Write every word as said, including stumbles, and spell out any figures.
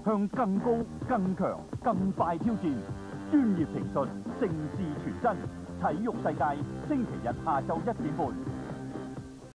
向更高、更強、更快挑戰，專業評述，盛事全真。體育世界，星期日下晝一點半。